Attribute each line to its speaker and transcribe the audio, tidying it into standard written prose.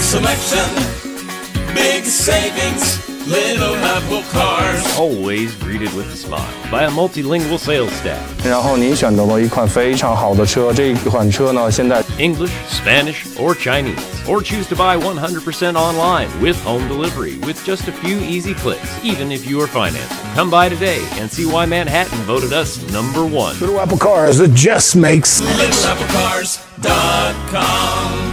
Speaker 1: selection, big savings, Little Apple Cars.
Speaker 2: Always greeted with a smile by a multilingual sales staff.
Speaker 3: 然后您选择了一款非常好的车，这款车呢，现在
Speaker 2: English, Spanish, or Chinese. Or choose to buy 100% online with home delivery with just a few easy clicks, even if you are financing. Come by today and see why Manhattan voted us #1.
Speaker 4: Little Apple Cars, it just makes sense.
Speaker 1: LittleAppleCars.com